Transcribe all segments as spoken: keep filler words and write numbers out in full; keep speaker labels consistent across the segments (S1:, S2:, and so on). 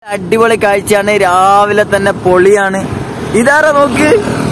S1: അടിപൊളി കാഴ്ചയാണ്. രാവിലെ തന്നെ പൊളിയാണ്. ഇതാരാ നോക്ക്.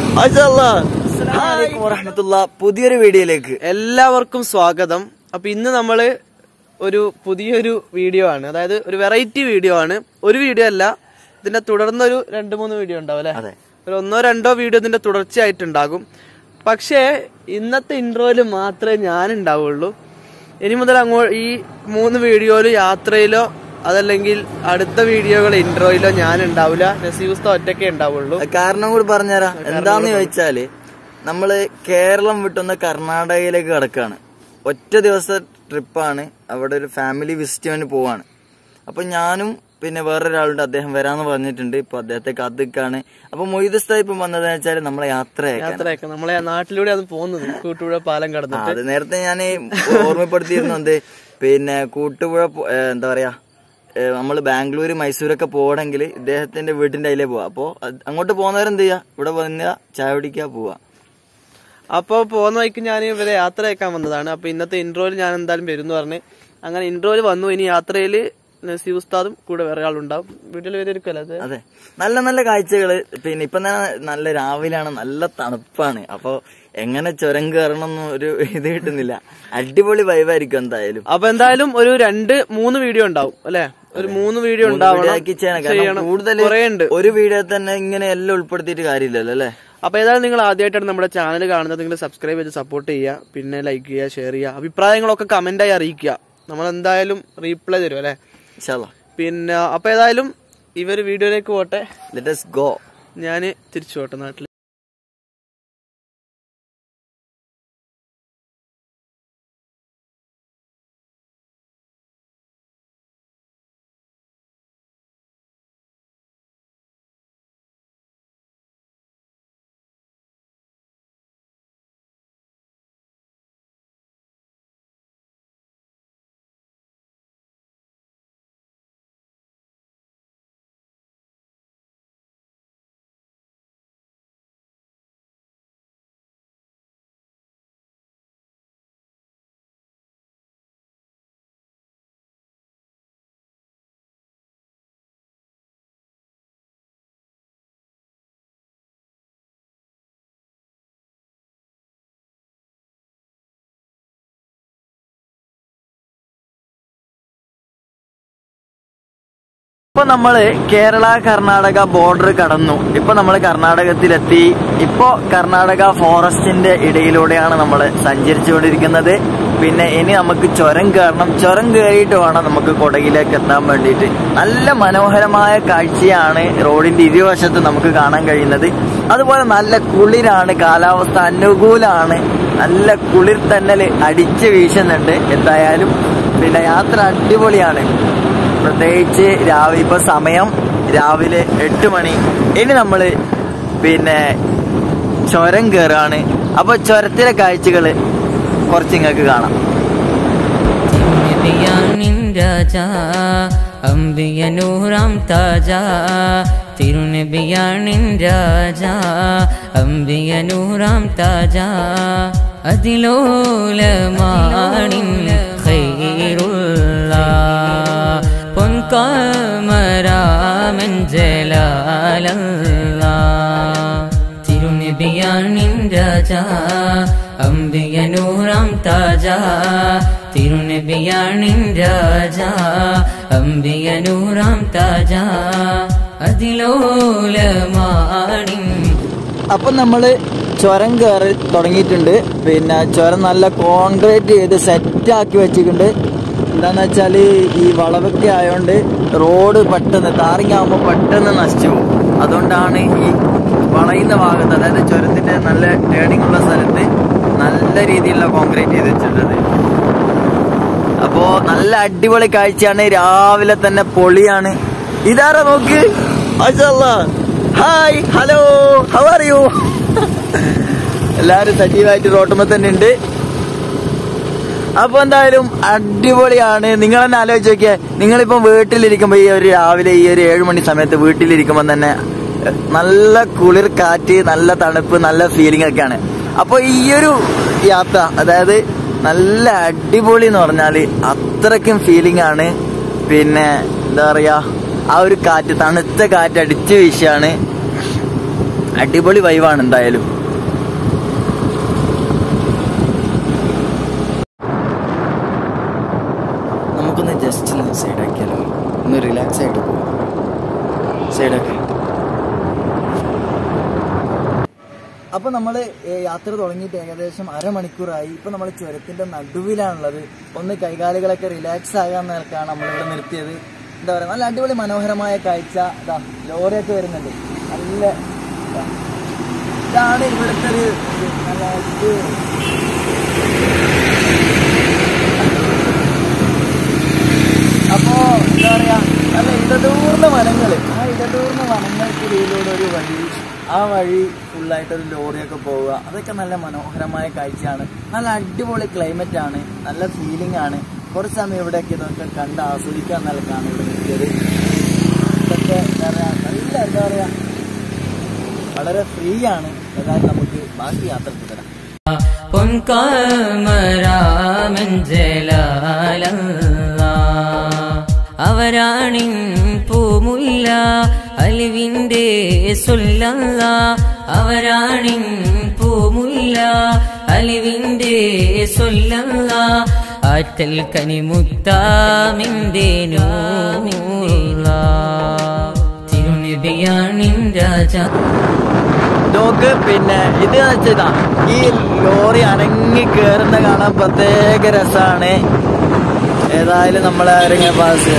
S1: പുതിയൊരു വീഡിയോയിലേക്ക്
S2: എല്ലാവർക്കും സ്വാഗതം. അപ്പൊ ഇന്ന് നമ്മള് ഒരു പുതിയൊരു വീഡിയോ ആണ്, അതായത് ഒരു വെറൈറ്റി വീഡിയോ ആണ്. ഒരു വീഡിയോ അല്ല, ഇതിന്റെ തുടർന്നൊരു രണ്ട് മൂന്ന് വീഡിയോ ഉണ്ടാവും അല്ലെ. ഒരു ഒന്നോ രണ്ടോ വീഡിയോ ഇതിന്റെ തുടർച്ചയായിട്ടുണ്ടാകും. പക്ഷേ ഇന്നത്തെ ഇൻട്രോയില് മാത്രമേ ഞാൻ ഉണ്ടാവുള്ളൂ. ഇനി മുതൽ അങ്ങോട്ട് ഈ മൂന്ന് വീഡിയോയില് യാത്രയിലോ അതല്ലെങ്കിൽ അടുത്ത വീഡിയോകൾ ഇൻട്രോയിലോ ഞാൻ ഉണ്ടാവില്ല. നസീബ് ഒറ്റയ്ക്കേ ഉണ്ടാവുള്ളൂ.
S1: കാരണം കൂടി പറഞ്ഞുതരാം. എന്താന്ന് ചോദിച്ചാല് നമ്മള് കേരളം വിട്ടൊന്ന് കർണാടകയിലേക്ക് കിടക്കാണ്. ഒറ്റ ദിവസത്തെ ട്രിപ്പാണ്. അവിടെ ഒരു ഫാമിലി വിസിറ്റിന് പോവാണ്. അപ്പൊ ഞാനും പിന്നെ വേറൊരാളുണ്ട്, അദ്ദേഹം വരാന്ന് പറഞ്ഞിട്ടുണ്ട്. ഇപ്പൊ അദ്ദേഹത്തെ കാത്തിക്കാണ്. അപ്പൊ മൊയ്ത് ഉസ്താദ് ഇപ്പം വന്നതെന്ന് വെച്ചാൽ നമ്മളെ യാത്ര
S2: യാത്രയൊക്കെ നമ്മളെ നാട്ടിലൂടെ അത് പോകുന്നത് കൂട്ടുപുഴ പാലം കടന്നു.
S1: അത് നേരത്തെ ഞാൻ ഓർമ്മപ്പെടുത്തിയിരുന്നു. എന്ത് പിന്നെ കൂട്ടുപുഴ എന്താ പറയാ, നമ്മള് ബാംഗ്ലൂര് മൈസൂരൊക്കെ പോകണമെങ്കിൽ ഇദ്ദേഹത്തിന്റെ വീട്ടിന്റെ അതിലേ പോവാ. അപ്പൊ അങ്ങോട്ട് പോകുന്നവരെന്ത് ചെയ്യാ, ഇവിടെ വന്ന ചായ കുടിക്കാ പോവാ.
S2: അപ്പൊ പോകുന്ന വഴിക്ക് ഞാൻ ഇവരെ യാത്ര അയക്കാൻ വന്നതാണ്. അപ്പൊ ഇന്നത്തെ ഇൻട്രോയിൽ ഞാൻ എന്തായാലും വരും എന്ന് പറഞ്ഞ് അങ്ങനെ ഇൻട്രോയിൽ വന്നു. ഇനി യാത്രയില് നസീബ് ഉസ്താദും കൂടെ വേറെ ആളുണ്ടാവും. വീട്ടിൽ വരികയല്ലേ.
S1: അതെ, നല്ല നല്ല കാഴ്ചകള്. പിന്നെ ഇപ്പൊ തന്നെ നല്ല രാവിലെയാണ്, നല്ല തണുപ്പാണ്. അപ്പൊ എങ്ങനെ ചുരം കയറണമെന്നും ഒരു ഇത് കിട്ടുന്നില്ല. അടിപൊളി വൈബായിരിക്കും എന്തായാലും.
S2: അപ്പൊ എന്തായാലും ഒരു രണ്ട് മൂന്ന് വീഡിയോ ഉണ്ടാവും അല്ലെ. ഒരു മൂന്ന് വീഡിയോ ഉണ്ടാവണം.
S1: കൂടുതൽ ഒരു വീഡിയോ തന്നെ ഇങ്ങനെ എല്ലാം ഉൾപ്പെടുത്തിയിട്ട് കാര്യമില്ലല്ലോ അല്ലെ.
S2: അപ്പൊ ഏതായാലും നിങ്ങൾ ആദ്യമായിട്ടാണ് നമ്മുടെ ചാനൽ കാണുന്നത്, നിങ്ങൾ സബ്സ്ക്രൈബ് ചെയ്ത് സപ്പോർട്ട് ചെയ്യുക. പിന്നെ ലൈക്ക് ചെയ്യുക, ഷെയർ ചെയ്യുക, അഭിപ്രായങ്ങളൊക്കെ കമന്റായി അറിയിക്കുക. നമ്മൾ എന്തായാലും റീപ്ലൈ തരും അല്ലെ. പിന്നെ അപ്പൊ ഏതായാലും ഇവര് വീഡിയോയിലേക്ക് പോട്ടെ.
S1: Let us go.
S2: ഞാന് തിരിച്ചു പോട്ടെ നാട്ടിൽ.
S1: ഇപ്പൊ നമ്മള് കേരള കർണാടക ബോർഡർ കടന്നു. ഇപ്പൊ നമ്മള് കർണാടകത്തിലെത്തി. ഇപ്പൊ കർണാടക ഫോറസ്റ്റിന്റെ ഇടയിലൂടെയാണ് നമ്മൾ സഞ്ചരിച്ചുകൊണ്ടിരിക്കുന്നത്. പിന്നെ ഇനി നമുക്ക് ചുരം കയറണം. ചുരം കയറിയിട്ട് വേണം നമുക്ക് കൊടകിലേക്ക് എത്താൻ വേണ്ടിയിട്ട്. നല്ല മനോഹരമായ കാഴ്ചയാണ് റോഡിന്റെ ഇരുവശത്ത് നമുക്ക് കാണാൻ കഴിയുന്നത്. അതുപോലെ നല്ല കുളിരാണ്, കാലാവസ്ഥ അനുകൂലമാണ്. നല്ല കുളിർ തന്നല് അടിച്ച് വീശുന്നുണ്ട്. എന്തായാലും പിന്നെ യാത്ര അടിപൊളിയാണ്. പ്രത്യേകിച്ച് രാവിലെ ഇപ്പൊ സമയം രാവിലെ എട്ട് മണി. ഇനി നമ്മള് പിന്നെ ചുരം കയറാണ്. അപ്പൊ ചുരത്തിലെ കാഴ്ചകള് കുറച്ച് നിങ്ങൾക്ക് കാണാം.
S3: അംബിയനൂറാം താജ തിരുനബിയാണിൻ രാജ അംബിയനൂറാം താജ അതിലോലമാണിൻ ഖൈറുള്ള പൊൻകാമരാമൻ ജലാലല്ല തിരുനബിയാണിൻ രാജ അംബിയനൂറാം താജ തിരുനബിയാണിൻ രാജ അംബിയനൂറാം താജ അതിലോലമാണിൻ.
S1: അപ്പൊ നമ്മള് ചുരം കയറി തുടങ്ങിയിട്ടുണ്ട്. പിന്നെ ചുരം നല്ല കോൺക്രീറ്റ് ചെയ്ത് സെറ്റാക്കി വെച്ചിട്ടുണ്ട്. എന്താന്ന് വെച്ചാല് ഈ വളവൊക്കെ ആയതുകൊണ്ട് റോഡ് പെട്ടെന്ന് ടാറിങ് ആകുമ്പോൾ പെട്ടെന്ന് നശിച്ചു പോകും. അതുകൊണ്ടാണ് ഈ വളയുന്ന ഭാഗത്ത്, അതായത് ചുരത്തിന്റെ നല്ല ടേണിംഗ് ഉള്ള സ്ഥലത്ത് നല്ല രീതിയിലുള്ള കോൺക്രീറ്റ് ചെയ്ത് വെച്ചിട്ടുള്ളത്. അപ്പോ നല്ല അടിപൊളി കാഴ്ചയാണ്. രാവിലെ തന്നെ പൊളിയാണ്. ഇതാരാ നോക്ക്. Hi, hello, how are you? എല്ലാരും സജീവമായിട്ട് റോട്ടുമ്പോ തന്നെ ഉണ്ട്. അപ്പൊ എന്തായാലും അടിപൊളിയാണ്. നിങ്ങൾ തന്നെ ആലോചിച്ച് നോക്കിയേ, നിങ്ങളിപ്പം വീട്ടിലിരിക്കുമ്പോ ഈ ഒരു രാവിലെ ഈ ഒരു ഏഴു മണി സമയത്ത് വീട്ടിലിരിക്കുമ്പോ തന്നെ നല്ല കുളിർ കാറ്റ്, നല്ല തണുപ്പ്, നല്ല ഫീലിംഗ് ഒക്കെയാണ്. അപ്പൊ ഈ ഒരു യാത്ര, അതായത് നല്ല അടിപൊളി എന്ന് പറഞ്ഞാല് അത്രയ്ക്കും ഫീലിംഗ് ആണ്. പിന്നെ എന്താ പറയാ, ആ ഒരു കാറ്റ്, തണുത്ത കാറ്റ് അടിച്ചു വീശാണ്. അടിപൊളി വൈവാണ് എന്തായാലും. നമുക്കൊന്ന് ജസ്റ്റ് ഒന്ന് സൈഡാക്കിയാലോ, ഒന്ന് റിലാക്സ് ആയിട്ട് പോവാം. സൈഡാക്കി. അപ്പൊ നമ്മള് യാത്ര തുടങ്ങിയിട്ട് ഏകദേശം അരമണിക്കൂറായി. ഇപ്പൊ നമ്മൾ ചുരത്തിന്റെ നടുവിലാണുള്ളത്. ഒന്ന് കൈകാലുകളൊക്കെ റിലാക്സ് ആകാൻ നിൽക്കാണ് നമ്മളിവിടെ നിർത്തിയത്. എന്താ പറയാ, നല്ല അടിപൊളി മനോഹരമായ കാഴ്ച. ഇതാ ലോറിയൊക്കെ വരുന്നുണ്ട്. നല്ല ഇതാണ് ഇവിടുത്തെ ഒരു നല്ല അപ്പോ എന്താ പറയാ, നല്ല ഇടതൂർന്ന വനങ്ങള്. ആ ഇടതൂർന്ന വനങ്ങൾക്കിടയിലൂടെ ഒരു വഴി, ആ വഴി ഫുള്ളായിട്ടൊരു ലോറിയൊക്കെ പോവുക, അതൊക്കെ നല്ല മനോഹരമായ കാഴ്ചയാണ്. നല്ല അടിപൊളി ക്ലൈമറ്റ് ആണ്, നല്ല ഫീലിംഗ് ആണ്. കുറച്ച് സമയം ഇവിടെയൊക്കെ ഇതൊക്കെ കണ്ട് ആസ്വദിക്കാൻ നിലക്കാണ് ഇവിടെ നിൽക്കിയത്. ഇതൊക്കെ എന്താ പറയാ, നല്ല എന്താ പറയാ, വളരെ ഫ്രീ ആണ്. ഏതായാലും നമുക്ക് ബാക്കി യാത്ര തുടരാം.
S3: അവരാണിൻ പൂമുല്ല അലിവിന്റെ സൊല്ലല്ല, അവരാണിൻ പൂമുല്ല അലിവിന്റെ സൊല്ലല്ല, ആറ്റൽ കനിമുത്താമിന്റെ നൂറുള്ള തിരുനബിയാണിൻ രാജ.
S1: നോക്ക്, പിന്നെ ഇത് വെച്ചതാ, ഈ ലോറി അനങ്ങി കയറുന്ന കാണാൻ പ്രത്യേക രസമാണ്. ഏതായാലും നമ്മളെ ആരെങ്കിലും പാസ്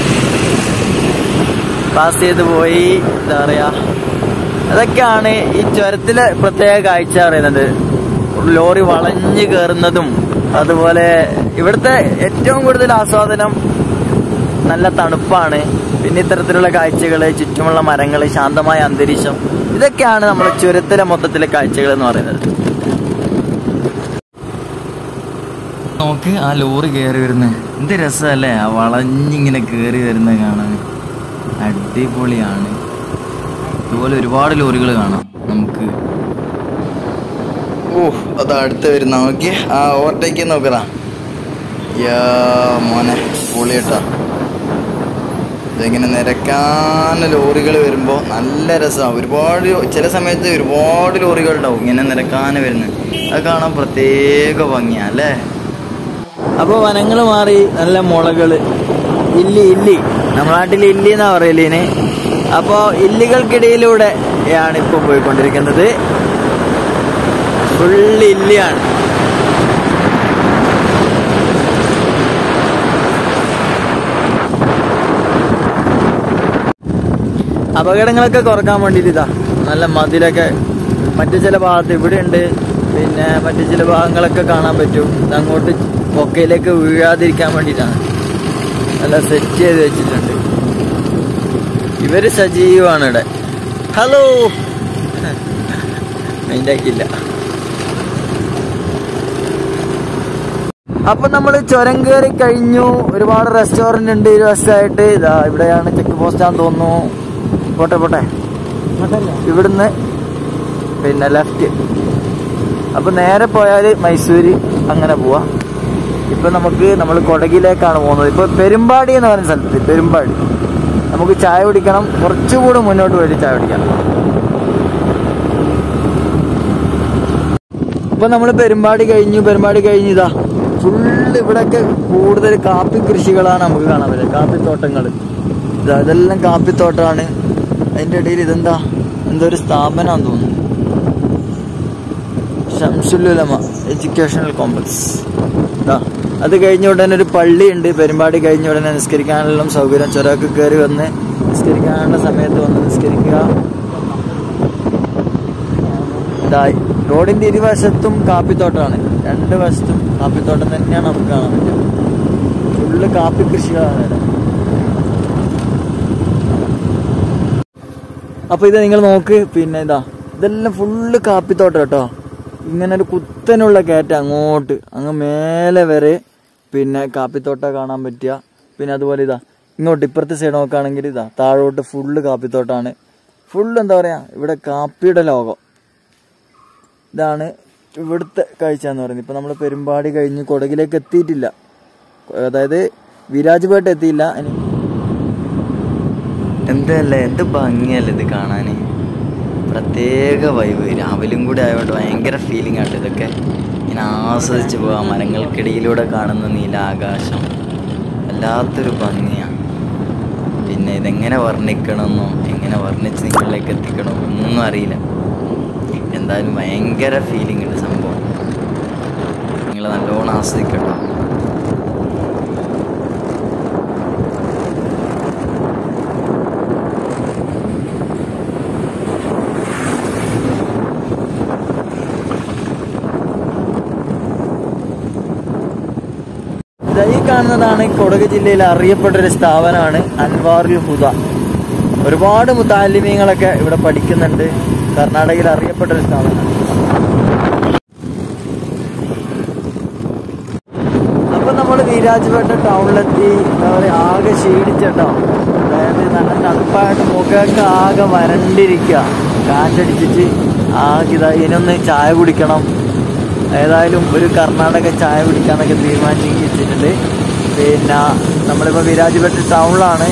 S1: പാസ് ചെയ്ത് പോയി. എന്താ പറയാ, അതൊക്കെയാണ് ഈ ചുരത്തിലെ പ്രത്യേക കാഴ്ച പറയുന്നത്. ലോറി വളഞ്ഞു കയറുന്നതും, അതുപോലെ ഇവിടുത്തെ ഏറ്റവും കൂടുതൽ ആസ്വാദനം നല്ല തണുപ്പാണ്. പിന്നെ ഇത്തരത്തിലുള്ള കാഴ്ചകള്, ചുറ്റുമുള്ള മരങ്ങള്, ശാന്തമായ അന്തരീക്ഷം, ഇതൊക്കെയാണ് നമ്മുടെ ചുരത്തിലെ മൊത്തത്തിലെ കാഴ്ചകൾ എന്ന് പറയുന്നത്. നോക്ക്, ആ ലോറി കയറി വരുന്നത് എന്ത് രസമല്ലേ, ആ വളഞ്ഞിങ്ങനെ കയറി വരുന്നത് കാണാൻ അടിപൊളിയാണ്. ഇതുപോലെ ഒരുപാട് ലോറികൾ കാണാം നമുക്ക്. ഓ, അത് അടുത്ത് വരുന്ന നോക്കി, ആ ഓവർടേക്ക് നോക്കതാ. യാ മോനെ, പൊളിയട്ടാ. ഇതിങ്ങനെ നിരക്കാൻ ലോറികൾ വരുമ്പോൾ നല്ല രസമാണ്. ഒരുപാട് ചില സമയത്ത് ഒരുപാട് ലോറികൾ ഉണ്ടാവും ഇങ്ങനെ നിരക്കാൻ വരുന്നത്. അത് കാണാൻ പ്രത്യേക ഭംഗിയാണ് അല്ലേ. അപ്പോൾ വനങ്ങൾ മാറി നല്ല മുളകള്, ഇല്ലി ഇല്ലി നമ്മുടെ നാട്ടിൽ ഇല്ലി എന്നാ പറയലിന്. അപ്പോൾ ഇല്ലികൾക്കിടയിലൂടെയാണ് ഇപ്പോൾ പോയിക്കൊണ്ടിരിക്കുന്നത്. ഫുള്ള് ഇല്ലിയാണ്. അപകടങ്ങളൊക്കെ കുറക്കാൻ വേണ്ടിയിട്ട് ഇതാ നല്ല മതിലൊക്കെ മറ്റു ചില ഭാഗത്ത് ഇവിടെ ഉണ്ട്. പിന്നെ മറ്റു ചില ഭാഗങ്ങളൊക്കെ കാണാൻ പറ്റും. അങ്ങോട്ട് കൊക്കയിലേക്ക് വീഴാതിരിക്കാൻ വേണ്ടിയിട്ടാണ് നല്ല സെറ്റ് ചെയ്ത് വെച്ചിട്ടുണ്ട്. ഇവര് സജീവമാണ് ഇവിടെ. ഹലോ, മൈൻഡാക്കിയില്ല. അപ്പൊ നമ്മൾ ചുരം കയറി കഴിഞ്ഞു. ഒരുപാട് റെസ്റ്റോറന്റ് ഉണ്ട് ഈ വശത്തായിട്ട്. ഇതാ ഇവിടെയാണ് ചെക്ക് പോസ്റ്റാന്ന് തോന്നുന്നു. പോട്ടെ പോട്ടെ, ഇവിടുന്ന് പിന്നെ ലെഫ്റ്റ്. അപ്പൊ നേരെ പോയാൽ മൈസൂര് അങ്ങനെ പോവാ. ഇപ്പൊ നമുക്ക് നമ്മൾ കൊടകിലേക്കാണ് പോകുന്നത്. ഇപ്പൊ പെരുമ്പാടി എന്ന് പറയുന്ന സ്ഥലത്ത്, പെരുമ്പാടി നമുക്ക് ചായ കുടിക്കണം. കുറച്ചുകൂടെ മുന്നോട്ട് പോയിട്ട് ചായ കുടിക്കണം. ഇപ്പൊ നമ്മൾ പെരുമ്പാടി കഴിഞ്ഞു. പെരുമ്പാടി കഴിഞ്ഞു ഇതാ ഫുള്ള് ഇവിടെയൊക്കെ കൂടുതൽ കാപ്പി കൃഷികളാണ് നമുക്ക് കാണാൻ പറ്റുക. കാപ്പിത്തോട്ടങ്ങൾ ഇതാ, ഇതെല്ലാം കാപ്പിത്തോട്ടമാണ്. അതിന്റെ ഇടയിൽ ഇതെന്താ, എന്തോ ഒരു സ്ഥാപനമാണെന്ന് തോന്നുന്നു. Shamsul Ulama educational complex. ഇതാ അത് കഴിഞ്ഞ ഉടനെ ഒരു പള്ളിയുണ്ട്. പെരുമ്പാടി കഴിഞ്ഞ ഉടനെ നിസ്കരിക്കാനുള്ള സൗകര്യം. ചുരമൊക്കെ കയറി വന്ന് നിസ്കരിക്കാനുള്ള സമയത്ത് വന്ന് നിസ്കരിക്കുക. ഇതായി റോഡിന്റെ ഇരുവശത്തും കാപ്പിത്തോട്ടമാണ്. രണ്ട് വശത്തും കാപ്പിത്തോട്ടം തന്നെയാണ് നമുക്ക് കാണാൻ പറ്റുക. ഫുള്ള് കാപ്പി കൃഷികളാണ് ഇവിടെ. അപ്പൊ ഇത് നിങ്ങൾ നോക്ക്, പിന്നെ ഇതാ ഇതെല്ലാം ഫുള്ള് കാപ്പിത്തോട്ടം കേട്ടോ. ഇങ്ങനെ ഒരു കുത്തനുള്ള കയറ്റ അങ്ങോട്ട് അങ്ങ് മേലെ വരെ പിന്നെ കാപ്പിത്തോട്ട കാണാൻ പറ്റുക. പിന്നെ അതുപോലെ ഇതാ ഇങ്ങോട്ട് ഇപ്പുറത്തെ സൈഡ് നോക്കുകയാണെങ്കിൽ ഇതാ താഴോട്ട് ഫുള്ള് കാപ്പിത്തോട്ടാണ്. ഫുള്ള് എന്താ പറയാ, ഇവിടെ കാപ്പിയുടെ ലോകം. ഇതാണ് ഇവിടുത്തെ കാഴ്ച എന്ന് പറയുന്നത്. ഇപ്പൊ നമ്മൾ പെരുമ്പാടി കഴിഞ്ഞ് കൊടകിലേക്ക് എത്തിയിട്ടില്ല, അതായത് വിരാജ്പേട്ട എത്തിയില്ല. എന്തല്ലേ എന്ത് ഭംഗിയല്ലേ ഇത് കാണാൻ. പ്രത്യേക വൈബ്. രാവിലെയും കൂടി ആയതുകൊണ്ട് ഭയങ്കര ഫീലിംഗ് ആണ് ഇതൊക്കെ. ഇങ്ങനെ ആസ്വദിച്ച് പോകാം. മരങ്ങൾക്കിടയിലൂടെ കാണുന്ന നീലാകാശം വല്ലാത്തൊരു ഭംഗിയാണ്. പിന്നെ ഇതെങ്ങനെ വർണ്ണിക്കണമെന്നോ എങ്ങനെ വർണ്ണിച്ച് നിങ്ങളിലേക്ക് എത്തിക്കണമോ ഒന്നും അറിയില്ല. എന്തായാലും ഭയങ്കര ഫീലിംഗ് ഉണ്ട് സംഭവം. നിങ്ങൾ നല്ലോണം ആസ്വദിക്കട്ടോ. ഈ കാണുന്നതാണ് കൊടക് ജില്ലയിൽ അറിയപ്പെട്ട ഒരു സ്ഥാപനമാണ് അൻവാറുൽ ഹുദ. ഒരുപാട് മുതാലിമീങ്ങളൊക്കെ ഇവിടെ പഠിക്കുന്നുണ്ട്. കർണാടകയിൽ അറിയപ്പെട്ട ഒരു സ്ഥാപനമാണ്. അപ്പൊ നമ്മൾ വീരാജ്പേട്ട ടൗണിലെത്തി. എന്താ പറയുക, ആകെ ക്ഷീണിച്ചട്ടോ. അതായത് നല്ല തണുപ്പായിട്ട് മുഖമൊക്കെ ആകെ വരണ്ടിരിക്കുക, കാറ്റടിച്ചിട്ട് ആകെ ഇതാ. ഇനൊന്ന് ചായ കുടിക്കണം. ഏതായാലും ഒരു കർണാടക ചായ കുടിക്കാന്നൊക്കെ തീരുമാനിച്ച് വെച്ചിട്ടുണ്ട്. പിന്നെ നമ്മളിപ്പോൾ വീരാജ്പേട്ട ടൗണിലാണ്.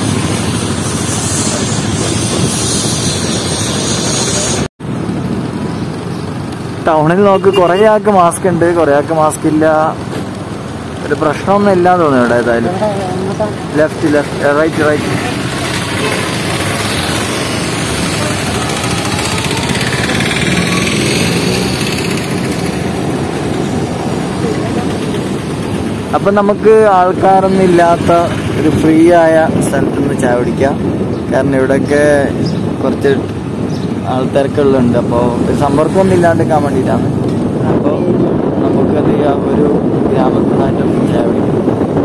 S1: ടൗണിൽ നോക്ക്, കുറേ ആൾക്ക് മാസ്ക് ഉണ്ട്, കുറേ ആൾക്ക് മാസ്ക് ഇല്ല. ഒരു പ്രശ്നമൊന്നും ഇല്ലാന്ന് തോന്നുന്നു ഇവിടെ. ഏതായാലും ലെഫ്റ്റ് ലെഫ്റ്റ് റൈറ്റ് റൈറ്റ് അപ്പം നമുക്ക് ആൾക്കാരൊന്നും ഇല്ലാത്ത ഒരു ഫ്രീ ആയ സ്ഥലത്ത് നിന്ന് ചായ കുടിക്കാം. കാരണം ഇവിടെയൊക്കെ കുറച്ച് ആൾത്തിരക്കുകളുണ്ട്. അപ്പോൾ ഒരു സമ്പർക്കമൊന്നും ഇല്ലാണ്ടിരിക്കാൻ വേണ്ടിയിട്ടാണ്. അപ്പോൾ നമുക്കത് ഒരു ഗ്രാമത്തിൽ നിന്നായിട്ട് ചായ കുടിക്കാം.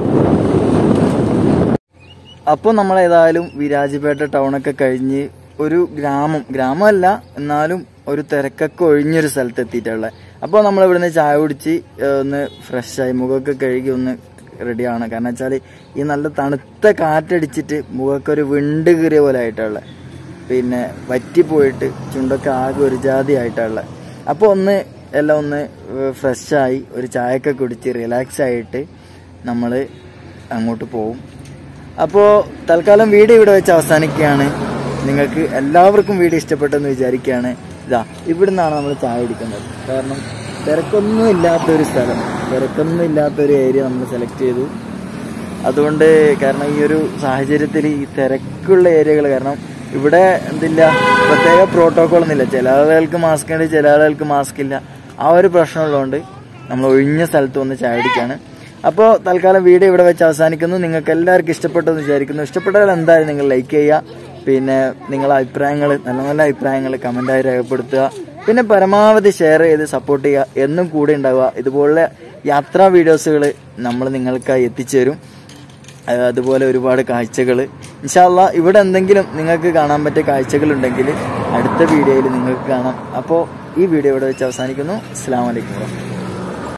S1: അപ്പോൾ നമ്മളേതായാലും വീരാജ്പേട്ട ടൗണൊക്കെ കഴിഞ്ഞ് ഒരു ഗ്രാമം ഗ്രാമമല്ല എന്നാലും ഒരു തിരക്കൊക്കെ ഒഴിഞ്ഞൊരു സ്ഥലത്ത് എത്തിയിട്ടുള്ളത്. അപ്പോൾ നമ്മൾ ഇവിടുന്ന് ചായ കുടിച്ച് ഒന്ന് ഫ്രഷായി മുഖമൊക്കെ കഴുകി ഒന്ന് റെഡിയാണ്. കാരണം വെച്ചാൽ ഈ നല്ല തണുത്ത കാറ്റടിച്ചിട്ട് മുഖമൊക്കെ ഒരു വിണ്ട് കീറിയ പോലെ ആയിട്ടുള്ള, പിന്നെ വറ്റിപ്പോയിട്ട് ചുണ്ടൊക്കെ ആകെ ഒരു ജാതി ആയിട്ടുള്ള. അപ്പോൾ ഒന്ന് എല്ലാം ഒന്ന് ഫ്രഷായി ഒരു ചായയൊക്കെ കുടിച്ച് റിലാക്സ് ആയിട്ട് നമ്മൾ അങ്ങോട്ട് പോവും. അപ്പോൾ തൽക്കാലം വീഡിയോ ഇവിടെ വെച്ച് അവസാനിക്കുകയാണ്. നിങ്ങൾക്ക് എല്ലാവർക്കും വീഡിയോ ഇഷ്ടപ്പെട്ടെന്ന് വിചാരിക്കുകയാണ്. ഇതാ ഇവിടെ നിന്നാണ് നമ്മൾ ചായ കുടിക്കുന്നത്. കാരണം തിരക്കൊന്നും ഇല്ലാത്തൊരു സ്ഥലം, തിരക്കൊന്നും ഇല്ലാത്തൊരു ഏരിയ നമ്മൾ സെലക്ട് ചെയ്തു. അതുകൊണ്ട് കാരണം ഈ ഒരു സാഹചര്യത്തിൽ ഈ തിരക്കുള്ള ഏരിയകൾ, കാരണം ഇവിടെ എന്തില്ല പ്രത്യേക പ്രോട്ടോക്കോൾ ഒന്നുമില്ല. ചില ആളുകൾക്ക് മാസ്ക് ഉണ്ട്, ചില ആളുകൾക്ക് മാസ്ക് ഇല്ല. ആ ഒരു പ്രശ്നമുള്ളതുകൊണ്ട് നമ്മൾ ഒഴിഞ്ഞ സ്ഥലത്ത് വന്ന് ചായ കുടിക്കുകയാണ്. അപ്പോൾ തൽക്കാലം വീഡിയോ ഇവിടെ വെച്ച് അവസാനിക്കുന്നു. നിങ്ങൾക്ക് എല്ലാവർക്കും ഇഷ്ടപ്പെട്ടെന്ന് വിചാരിക്കുന്നു. ഇഷ്ടപ്പെട്ടാൽ എന്തായാലും നിങ്ങൾ ലൈക്ക് ചെയ്യുക. പിന്നെ നിങ്ങളുടെ അഭിപ്രായങ്ങൾ, നല്ല നല്ല അഭിപ്രായങ്ങൾ കമൻറ്റായി രേഖപ്പെടുത്തുക. പിന്നെ പരമാവധി ഷെയർ ചെയ്ത് സപ്പോർട്ട് ചെയ്യുക. എന്നും കൂടെ ഉണ്ടാവുക. ഇതുപോലെ യാത്രാ വീഡിയോസുകൾ നമ്മൾ നിങ്ങൾക്കായി എത്തിച്ചു തരും. അതുപോലെ ഒരുപാട് കാഴ്ചകൾ ഇൻഷാ അല്ലാഹ്. ഇവിടെ എന്തെങ്കിലും നിങ്ങൾക്ക് കാണാൻ പറ്റിയ കാഴ്ചകളുണ്ടെങ്കിൽ അടുത്ത വീഡിയോയിൽ നിങ്ങൾക്ക് കാണാം. അപ്പോൾ ഈ വീഡിയോ ഇവിടെ വെച്ച് അവസാനിക്കുന്നു. അസ്സലാമു അലൈക്കും.